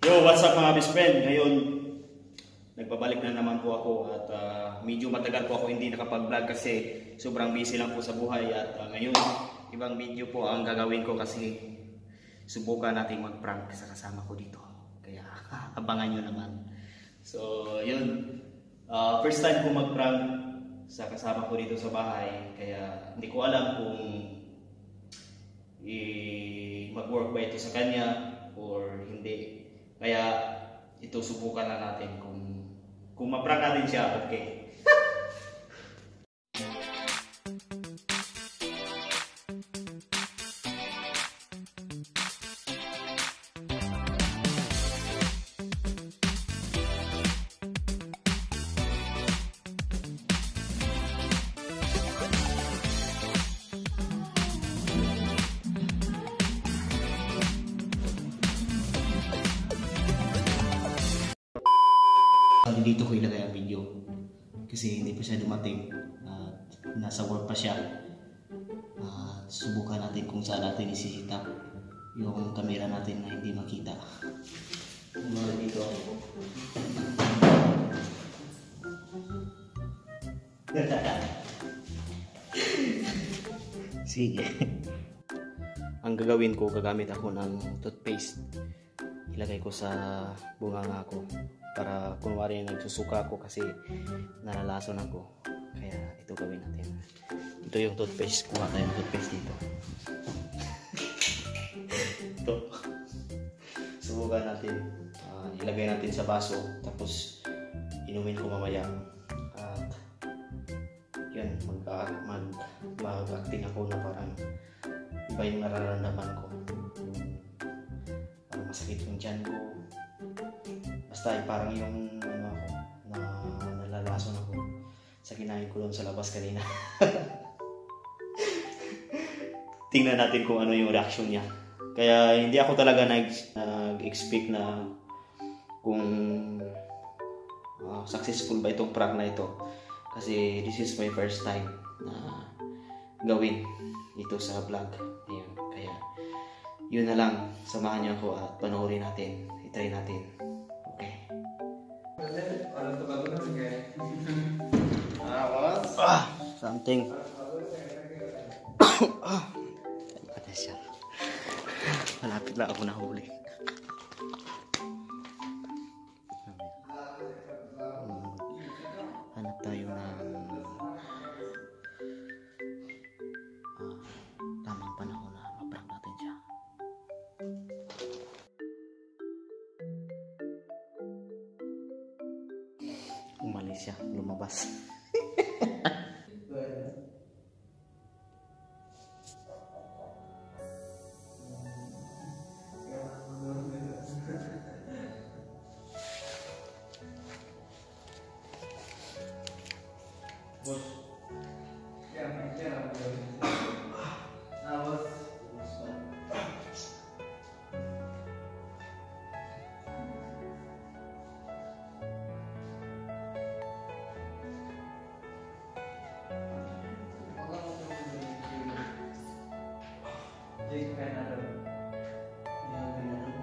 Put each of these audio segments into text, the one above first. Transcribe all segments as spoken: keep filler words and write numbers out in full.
Yo, what's up mga best friend? Ngayon, nagpabalik na naman po ako at uh, medyo matagal po ako hindi nakapag-vlog kasi sobrang busy lang po sa buhay at uh, ngayon, ibang video po ang gagawin ko kasi subukan natin mag-prank sa kasama ko dito. Kaya abangan nyo naman. So, yun. Uh, first time ko mag-prank sa kasama ko dito sa bahay. Kaya hindi ko alam kung mag-work ba ito sa kanya or hindi. Kaya ito subukan na natin kung kung ma-prank natin siya, okay. Dito ko ilagay ang video kasi hindi pa siya dumating at uh, nasa work pa siya. Uh, subukan natin kung saan natin isisita yung camera natin na hindi makita. Mula dito sige. Ang gagawin ko, gagamit ako ng toothpaste. Ilagay ko sa bunganga ko para kunwari nagsusuka ako kasi nalalason ako. Kaya ito gawin natin. Ito yung toothpaste. Kuha tayo ng toothpaste dito. Ito. Subukan natin. Uh, ilagay natin sa baso. Tapos inumin ko mamaya. At yun. Mag, mag, mag-acting ako na parang iba yung nararamdaman ko. Parang masakit yung tiyan ko. Basta ay parang yung ano ako, na nalalason ako sa kinain ko doon sa labas kanina. Tingnan natin kung ano yung reaction niya. Kaya hindi ako talaga nag-expect na kung uh, successful ba itong prank na ito. Kasi this is my first time na gawin ito sa vlog. Ayun. Kaya yun na lang. Samahan niyo ako at panoorin natin. I-try natin. Ah, something. Ah, ano siya? Malapit lang ako nahuli. Hanap tayo ng ah, tamang panahon na ma-prank natin siya. Umalis siya, lumabas. Bos, yang yang ah bos, jadi kan ada yang benar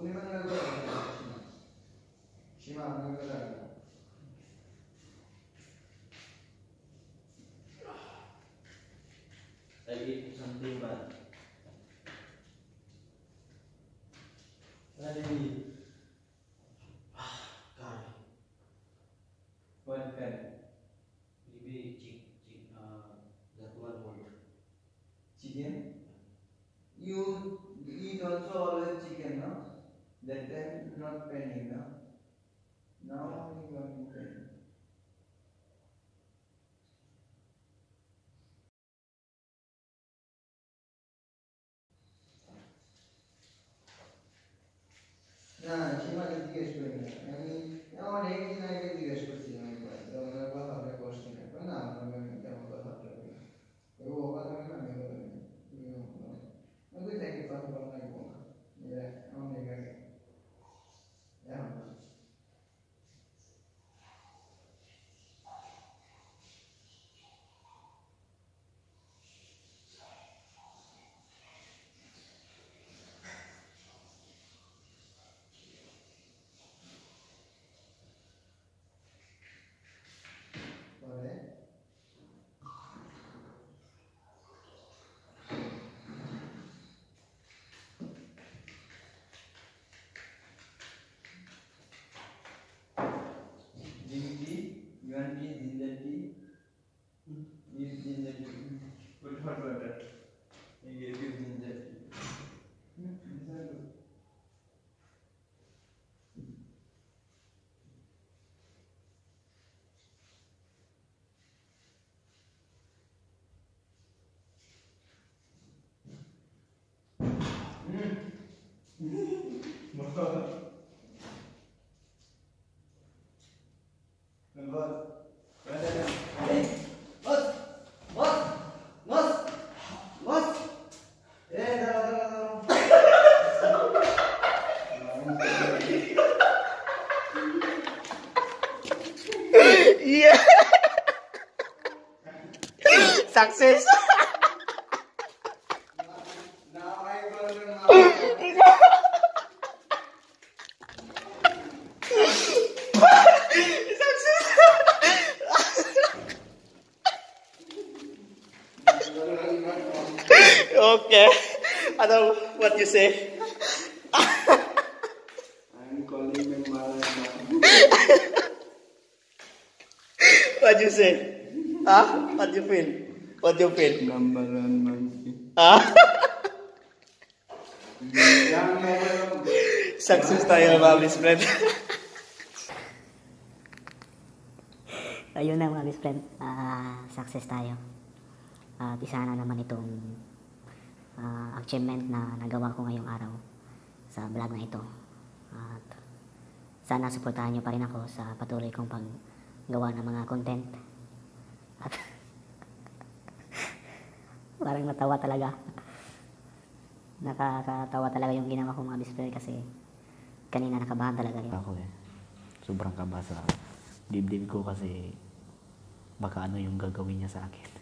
I eat something bad. What do you eat? God. What pen? Maybe chick, chick, uh, that one more. Chicken? You eat also always chicken, no? That time not penny, no? Now only one penny. না সীমাকে জিজ্ঞেস করি না আমি আমার একদিন আগে জিজ্ঞেস করছিলাম একবার তো ওনার কথাটা করছি না না আমার তেমন কথাটা ও কথা না আমি বলি আমি থেকে কথা বলা লাগবো না অনেক আগে এখন green tea, you want tea, ginger tea? Use ginger tea. Put hot water. I give you ginger tea. Hmm, these are good. Yeah. Success. Now I go to Okay. I know what you say. I'm calling them Malaya. What you say? Huh? What you feel? What you feel? Number one monkey. Ah? Yang number one. Success tayo mga best friend. Ayun na mga best friend, ah, success tayo. At isa na naman itong uh, achievement na nagawa ko ngayong araw sa vlog na ito. At sana suportahan nyo pa rin ako sa patuloy kong paggawa ng mga content. At parang natawa talaga. Nakakatawa talaga yung ginawa ko mga best friend kasi kanina nakabahan talaga yun. Ako eh, sobrang kaba sa dibdib ko kasi baka ano yung gagawin niya sa akin.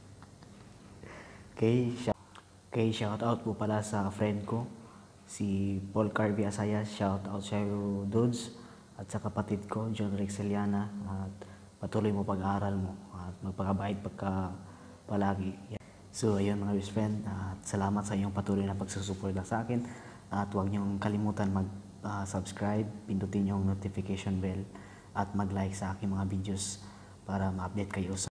Okay, okay, shout out po pala sa friend ko, si Paul Carvey Asaya. Shout out sa iyo, dudes. At sa kapatid ko, John Rexeliana. At patuloy mo pag-aaral mo. At magpakabait pagka palagi. So, ayun mga best friend. At salamat sa iyong patuloy na pagsusuporta sa akin. At huwag niyong kalimutan mag-subscribe, uh, pindutin yung notification bell. At mag-like sa aking mga videos para ma-update kayo sa